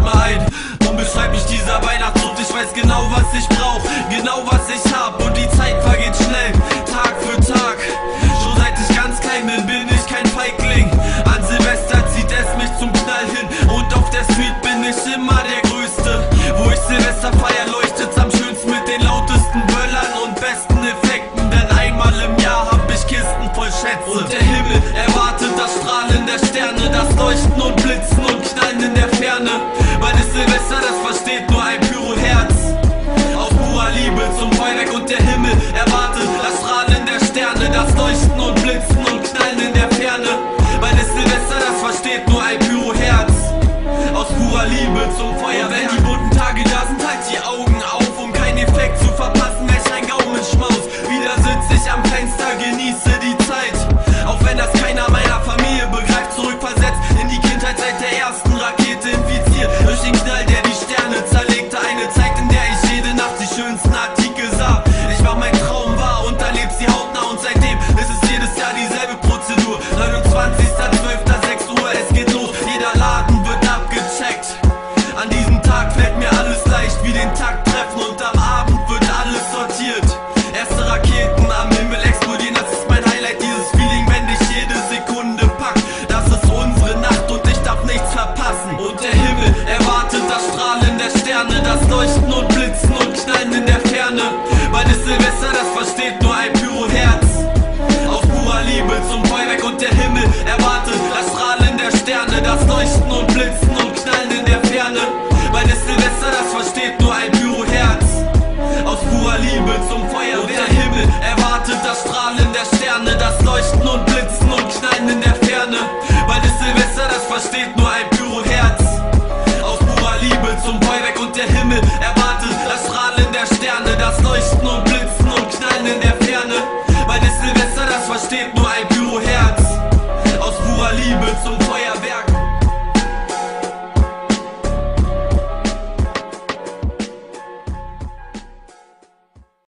mal ein und beschreib mich dieser Weihnachtsluft. Ich weiß genau, was ich brauch, genau was ich hab, und die Zeit vergeht schnell, Tag für Tag. Schon seit ich ganz klein bin ich kein Feigling. An Silvester zieht es mich zum Knall hin, und auf der Street bin ich immer der Größte. Wo ich Silvester feier, leuchtet's am schönsten mit den lautesten Böllern und besten Effekten, denn einmal im Jahr hab ich Kisten voll Schätze. Und der Himmel erwartet das Strahlen der Sterne, das Leuchten und Blitzen und Knallen in der Ferne. Weil es Silvester, das versteht nur ein Pyro-Herz aus purer Liebe zum Feuerwerk. Und der Himmel erwartet das Strahlen der Sterne, das Leuchten und Blitzen und Knallen in der Ferne. Weil es Silvester, das versteht nur ein Pyro-Herz aus purer Liebe zum Feuerwerk. Wenn die bunten Tage da sind, halt die Augen auf, um keinen Effekt zu verpassen, welch ein Gaumenschmaus. Wieder sitz ich am Fenster, genieße die Zeit, auch wenn das keiner meiner Familie begreift. Zurückversetzt in die Kindheit, seit der ersten Rakete infiziert durch den Knall, der die Sterne zerlegte. Eine Zeit, in der ich jede Nacht die schönsten Artikel sah. Ich mach mein Traum wahr und erleb sie hautnah, und seitdem ist es jedes Jahr dieselbe Prozedur. 29.12. 6 Uhr, es geht los, jeder Laden wird abgecheckt. An diesem Tag fällt mir alles leicht wie den Takt treffen, und am Abend wird alles sortiert. Erste Raketen am Himmel explodieren, das ist mein Highlight, dieses Feeling, wenn dich jede Sekunde packt. Das ist unsere Nacht und ich darf nichts verpassen. Und der Himmel erwartet das Strahlen der Sterne, das Leuchten und Blitzen und Knallen in der Ferne. Weil es Silvester